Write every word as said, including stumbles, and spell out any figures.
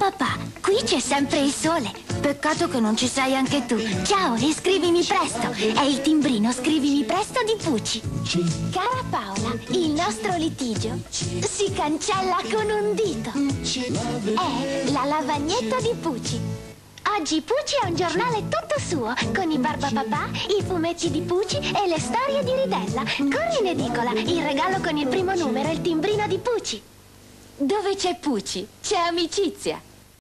papà, qui c'è sempre il sole. Peccato che non ci sei anche tu. Ciao, e scrivimi presto. È il timbrino scrivimi presto di Pucci. Cara Paola, il nostro litigio si cancella con un dito. È la lavagnetta di Pucci. Oggi Pucci è un giornale tutto suo, con i Barbapapà, i fumetti di Pucci e le storie di Ridella. Corri in edicola, il regalo con il primo numero è il timbrino di Pucci. Dove c'è Pucci, c'è amicizia.